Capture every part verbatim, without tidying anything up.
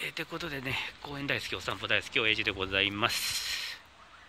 えー、ということでね、公園大好き、お散歩大好き、おやじでございます。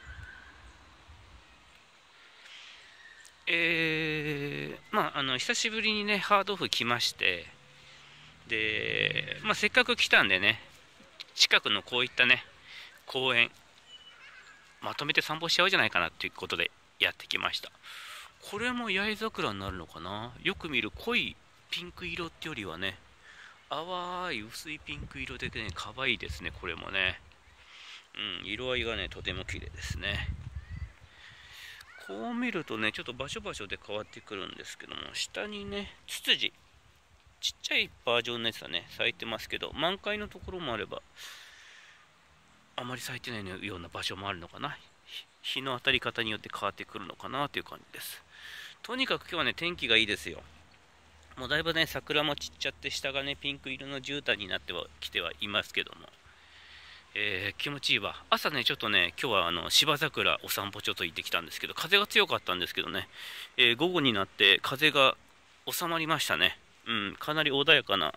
えー、まあ、あの、久しぶりにね、ハードオフ来まして、で、まあ、せっかく来たんでね、近くのこういったね、公園、まとめて散歩しちゃおうじゃないかなっていうことでやってきました。これも八重桜になるのかな。よく見る濃いピンク色ってよりはね、淡い薄いピンク色でね、可愛いですね、これもね。うん、色合いがね、とても綺麗ですね。こう見るとね、ちょっと場所場所で変わってくるんですけども、下にね、ツツジ、ちっちゃいバージョンのやつはね、咲いてますけど、満開のところもあれば、あまり咲いてないような場所もあるのかな。日の当たり方によって変わってくるのかなという感じです。とにかく今日はね、天気がいいですよ。もうだいぶね、桜も散っちゃって、下がね、ピンク色の絨毯になってはきてはいますけども、えー、気持ちいいわ。朝ね、ちょっとね、今日はあの芝桜お散歩ちょっと行ってきたんですけど、風が強かったんですけどね、えー、午後になって風が収まりましたね。うん、かなり穏やかな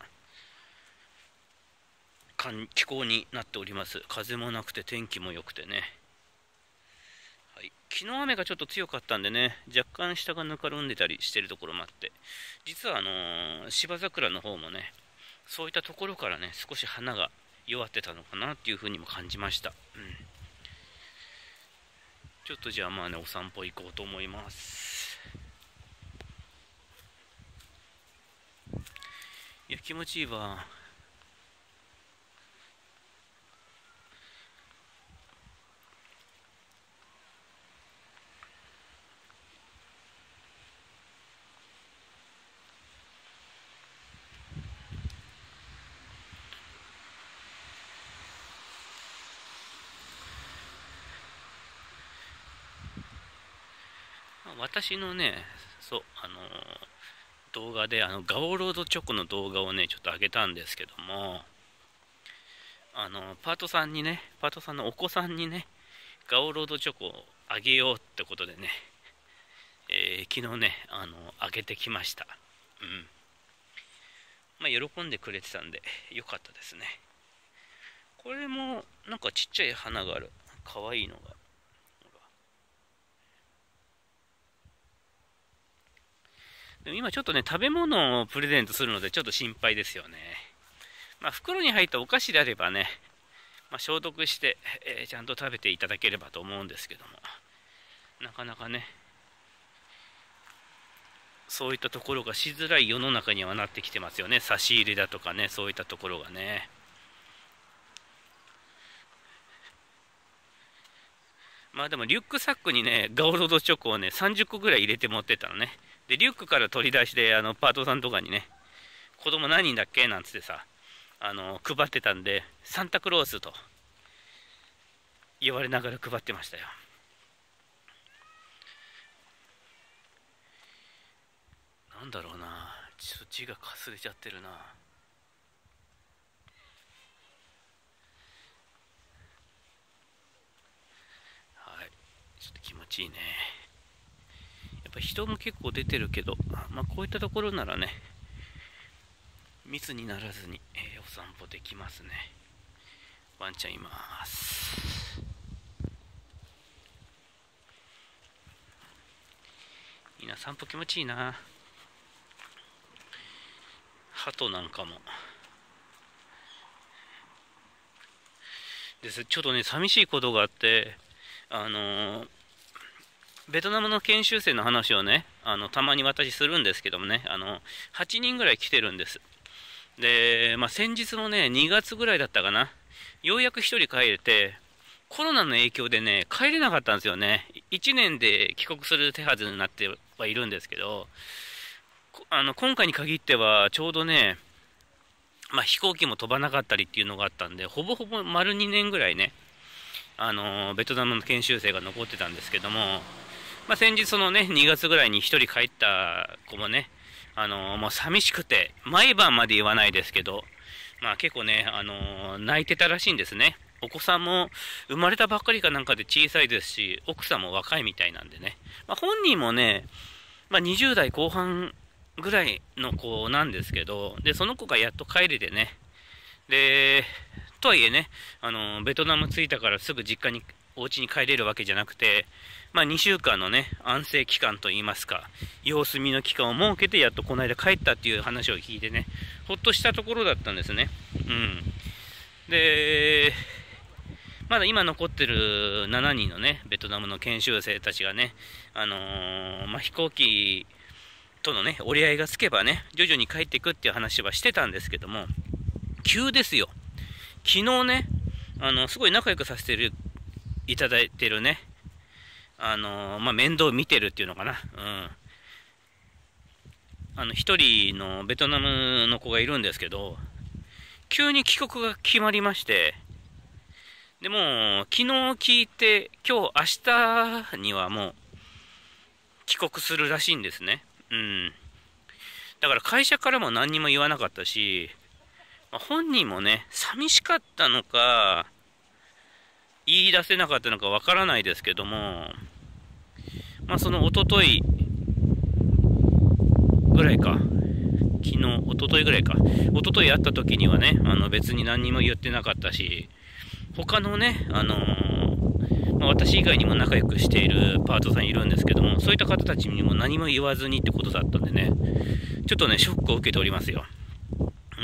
気候になっております。風もなくて天気も良くてね。はい、昨日雨がちょっと強かったんでね、若干下がぬかるんでたりしてるところもあって、実はあのー、芝桜の方もね、そういったところからね、少し花が弱ってたのかなっていう風にも感じました。うん、ちょっとじゃあまあね、お散歩行こうと思います。いや、気持ちいいわ。私のね、そう、あのー、動画で、あの、ガオロードチョコの動画をね、ちょっと上げたんですけども、あの、パートさんにね、パートさんのお子さんにね、ガオロードチョコをあげようってことでね、えー、昨日ね、あの、あげてきました。うん。まあ、喜んでくれてたんで、よかったですね。これも、なんかちっちゃい花がある。かわいいのが。でも今ちょっとね、食べ物をプレゼントするのでちょっと心配ですよね。まあ、袋に入ったお菓子であればね、まあ、消毒して、えー、ちゃんと食べていただければと思うんですけども、なかなかね、そういったところがしづらい世の中にはなってきてますよね。差し入れだとかね、そういったところがね。まあでもリュックサックにね、ガオロードチョコをね、さんじゅっこぐらい入れて持ってったのね。で、リュックから取り出して、あの、パートさんとかにね、子供何人だっけなんつってさ、あの、配ってたんで、サンタクロースと言われながら配ってましたよ。なんだろうな、ちょっと字がかすれちゃってるな。はい、ちょっと気持ちいいね。やっぱ人も結構出てるけど、まあこういったところならね、密にならずに、えー、お散歩できますね。ワンちゃんいます。いいな、散歩気持ちいいな。鳩なんかもです。ちょっとね、寂しいことがあって、あのー、ベトナムの研修生の話をね、あのたまに私するんですけどもね、あのはちにんぐらい来てるんです。で、まあ、先日のね、にがつぐらいだったかな、ようやくひとり帰れて、コロナの影響でね、帰れなかったんですよね。いちねんで帰国する手はずになってはいるんですけど、あの今回に限っては、ちょうどね、まあ、飛行機も飛ばなかったりっていうのがあったんで、ほぼほぼ丸にねんぐらいね、あのベトナムの研修生が残ってたんですけども、まあ、先日そのね、にがつぐらいにひとり帰った子もね、あのー、もう寂しくて、毎晩まで言わないですけど、まあ結構ね、あのー、泣いてたらしいんですね。お子さんも生まれたばっかりかなんかで小さいですし、奥さんも若いみたいなんでね。まあ、本人もね、まあ、にじゅう代後半ぐらいの子なんですけど、で、その子がやっと帰れてね、で、 とはいえね、あのベトナム着いたからすぐ実家に、お家に帰れるわけじゃなくて、まあ、にしゅうかんのね、安静期間といいますか、様子見の期間を設けて、やっとこの間帰ったっていう話を聞いてね、ほっとしたところだったんですね。うん。で、まだ今残ってるしちにんのね、ベトナムの研修生たちがね、あのー、まあ、飛行機とのね、折り合いがつけばね、徐々に帰っていくっていう話はしてたんですけども、急ですよ。昨日ね、あの、すごい仲良くさせてる、いただいてるね、あのー、まあ、面倒見てるっていうのかな。うん。あの、一人のベトナムの子がいるんですけど、急に帰国が決まりまして、でも、昨日聞いて、今日、明日にはもう、帰国するらしいんですね。うん。だから会社からも何にも言わなかったし、まあ、本人もね、寂しかったのか、言い出せなかったのかわからないですけども、まあ、その一昨日ぐらいか、昨日、一昨日ぐらいか、一昨日会った時にはね、あの別に何にも言ってなかったし、他のね、あのーまあ、私以外にも仲良くしているパートさんいるんですけども、そういった方たちにも何も言わずにってことだったんでね、ちょっとね、ショックを受けておりますよ。うん。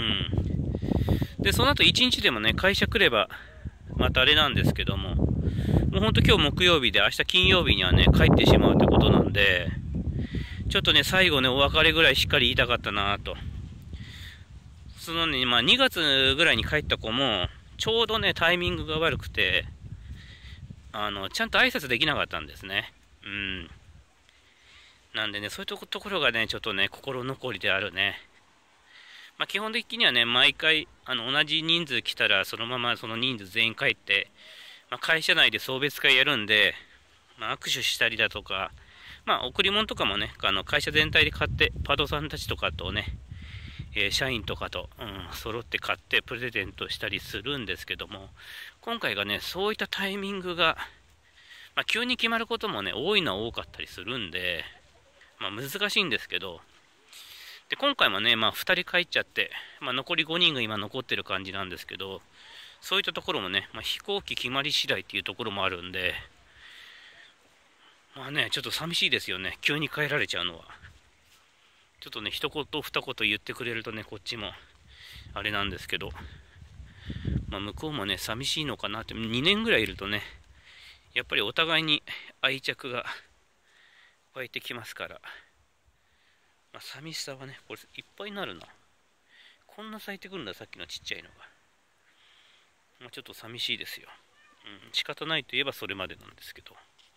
で、その後一日でもね、会社来れば、またあれなんですけども、もうほんと今日木曜日で明日金曜日にはね、帰ってしまうってことなんで、ちょっとね、最後ね、お別れぐらいしっかり言いたかったなと。そのね、まあにがつぐらいに帰った子も、ちょうどね、タイミングが悪くて、あの、ちゃんと挨拶できなかったんですね。うん。なんでね、そういうところがね、ちょっとね、心残りであるね。まあ基本的にはね、毎回、あの、同じ人数来たら、そのままその人数全員帰って、まあ、会社内で送別会やるんで、まあ、握手したりだとか、まあ、贈り物とかもね、あの会社全体で買って、パートさんたちとかとね、えー、社員とかと、うん、揃って買ってプレゼントしたりするんですけども、今回がね、そういったタイミングが、まあ、急に決まることもね、多いのは多かったりするんで、まあ、難しいんですけど、で、今回もね、まあ、ふたり帰っちゃって、まあ、残りごにんが今残ってる感じなんですけど、そういったところもね、まあ、飛行機決まり次第っていうところもあるんで、まあね、ちょっと寂しいですよね。急に帰られちゃうのは。ちょっとね、一言二言言ってくれるとね、こっちも、あれなんですけど、まあ、向こうもね、寂しいのかなって、にねんぐらいいるとね、やっぱりお互いに愛着が湧いてきますから、まあ、寂しさはね、これいっぱいになるな。こんな咲いてくるんだ、さっきのちっちゃいのが。まあ、ちょっと寂しいですよ。うん、仕方ないといえばそれまでなんですけど。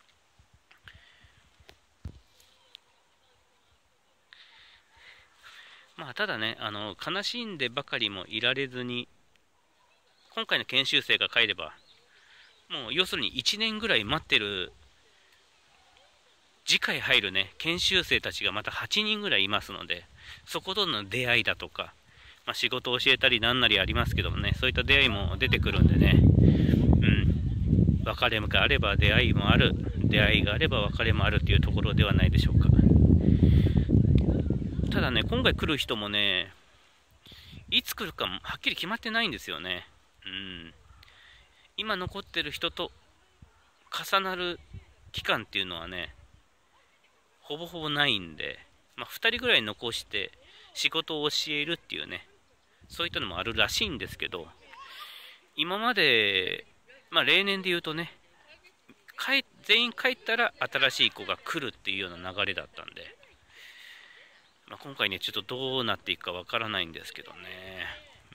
まあ、ただね、あの、悲しんでばかりもいられずに、今回の研修生が帰れば、もう要するにいちねんぐらい待ってる、次回入るね、研修生たちがまたはちにんぐらいいますので、そことの出会いだとか、まあ、仕事を教えたりなんなりありますけどもね、そういった出会いも出てくるんでね、うん、別れがあれば出会いもある、出会いがあれば別れもあるっていうところではないでしょうか。ただね、今回来る人もね、いつ来るかもはっきり決まってないんですよね。うん。今残ってる人と重なる期間っていうのはね、ほぼほぼないんで、まあ、ふたりぐらい残して仕事を教えるっていうね、そういったのもあるらしいんですけど、今まで、まあ、例年で言うとね、帰全員帰ったら新しい子が来るっていうような流れだったんで、まあ、今回ね、ちょっとどうなっていくかわからないんですけどね。うん。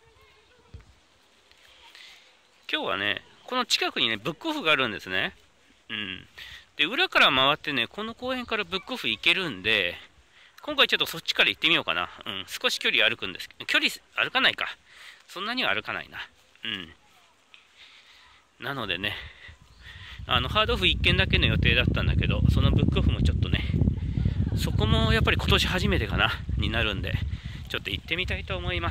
今日はね、この近くにね、ブックオフがあるんですね。うん。で、裏から回ってね、この公園からブックオフ行けるんで、今回ちょっとそっちから行ってみようかな。うん。少し距離歩くんですけど、距離歩かないか。そんなには歩かないな。うん。なのでね、あの、ハードオフいっけんだけの予定だったんだけど、そのブックオフもちょっとね、そこもやっぱり今年初めてかな、になるんで、ちょっと行ってみたいと思います。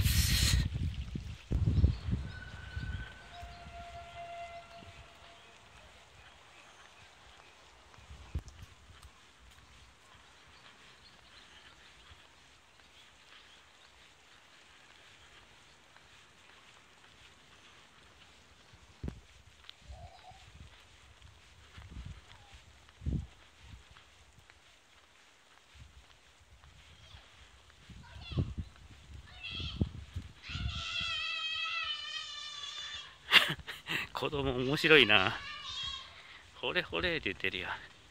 子供面白いな。ほれほれって言ってるよ。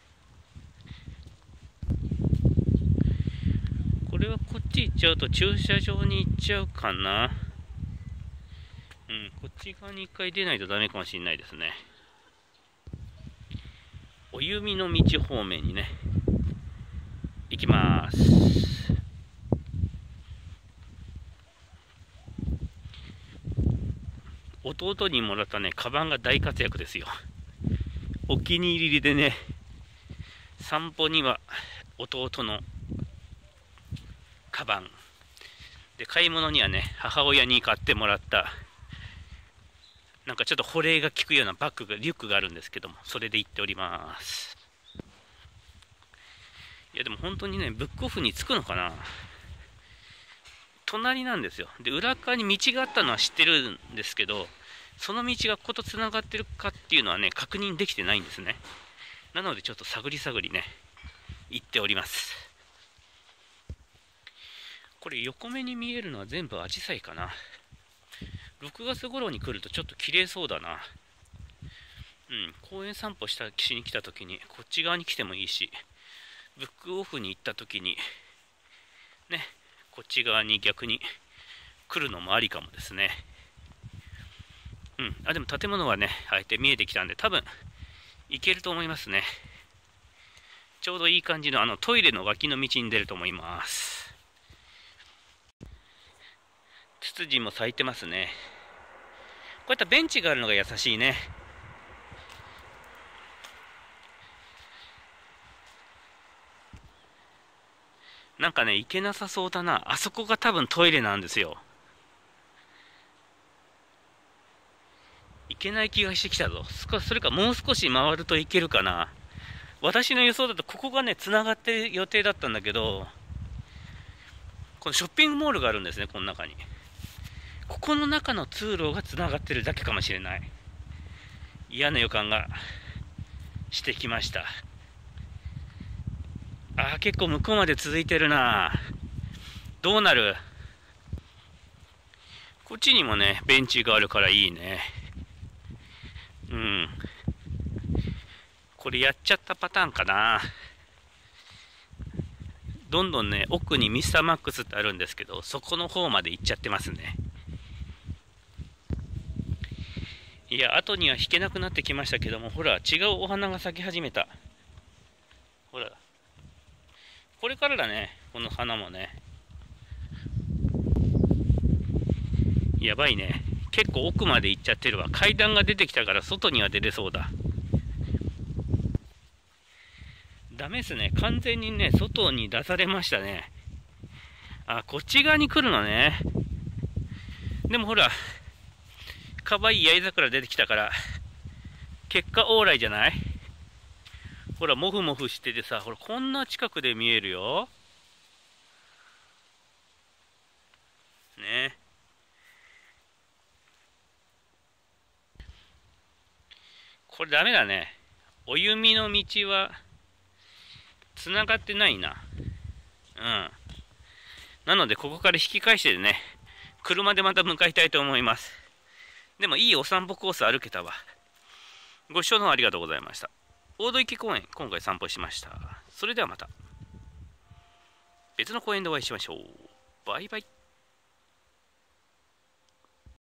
これはこっち行っちゃうと駐車場に行っちゃうかな。うん、こっち側に一回出ないとダメかもしれないですね。お弓の道方面にね、行きます。弟にもらったね、カバンが大活躍ですよ。お気に入りでね、散歩には弟のカバン。で、買い物にはね、母親に買ってもらった、なんかちょっと保冷が効くようなバッグが、リュックがあるんですけども、それで行っております。いや、でも本当にね、ブックオフに着くのかな。隣なんですよ。で、裏側に道があったのは知ってるんですけど、その道がこことつながってるかっていうのはね、確認できてないんですね。なのでちょっと探り探りね、行っております。これ横目に見えるのは全部アジサイかな。ろくがつ頃に来るとちょっと綺麗そうだな。うん、公園散歩したしに来た時にこっち側に来てもいいし、ブックオフに行った時にね、こっち側に逆に来るのもありかもですね。うん、あ、でも建物はね、あえて見えてきたんで、多分行けると思いますね。ちょうどいい感じのあのトイレの脇の道に出ると思います。ツツジも咲いてますね。こういったベンチがあるのが優しいね。なんかね、行けなさそうだな。あそこが多分トイレなんですよ。行けない気がしてきたぞ。それかもう少し回ると行けるかな。私の予想だとここがね、つながってる予定だったんだけど、このショッピングモールがあるんですね、この中に。ここの中の通路がつながってるだけかもしれない。嫌な予感がしてきました。あー、結構向こうまで続いてるな。どうなる？こっちにもね、ベンチがあるからいいね。うん。これやっちゃったパターンかな。どんどんね、奥にミスターマックスってあるんですけど、そこの方まで行っちゃってますね。いや、後には引けなくなってきましたけども、ほら、違うお花が咲き始めた。ほら。これからだね、この花もね。やばいね。結構奥まで行っちゃってるわ。階段が出てきたから外には出れそうだ。ダメですね。完全にね、外に出されましたね。あ、こっち側に来るのね。でもほら、かわいい八重桜出てきたから、結果オーライじゃない？ほら、モフモフしててさ、ほら、こんな近くで見えるよ。ね。これダメだね。お弓の道は、つながってないな。うん。なので、ここから引き返してね、車でまた向かいたいと思います。でも、いいお散歩コース歩けたわ。ご視聴の方ありがとうございました。大戸池公園、今回散歩しました。それではまた、別の公園でお会いしましょう。バイバイ。